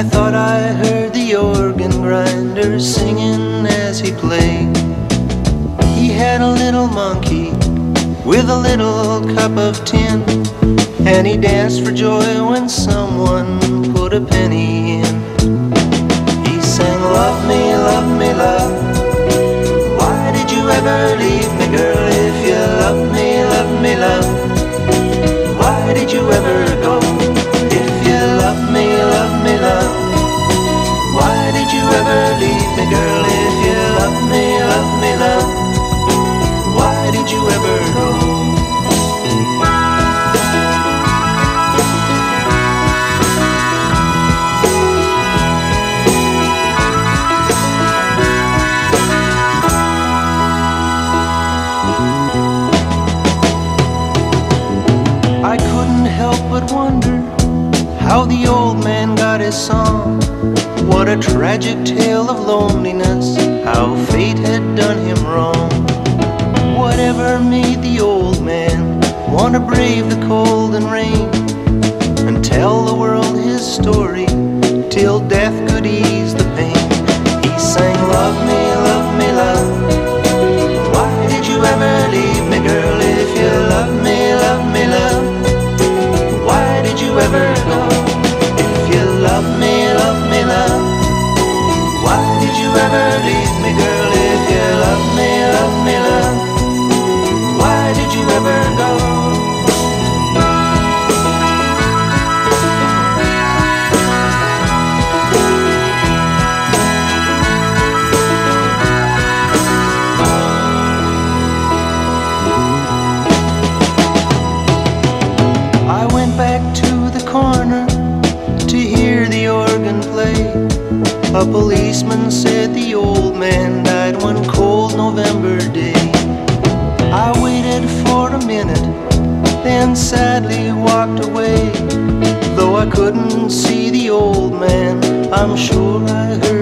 thought I heard the organ grinder singing as he played. He had a little monkey with a little cup of tin, and he danced for joy when someone put a penny in. He sang, love me, love me, love. Why did you ever leave me, girl? If you love me, love, why did you ever go? If you love me, love, why did you ever leave me, girl? If you love me, love, why did you ever go? I couldn't help but wonder how the old man got his song. What a tragic tale of loneliness, how fate had done him wrong. Whatever made the old man want to brave the cold and rain and tell the world his story till death could ease the pain? He sang, love me, love. Why did you ever leave me, girl? If you love me, love, why did you ever go? If you love me, love, why did you ever leave me, girl? If you love me, love, why did you ever go? I went back to the corner to hear the organ play. A policeman said the old man died one cold November day. I waited for a minute, then sadly walked away. Though I couldn't see the old man, I'm sure I heard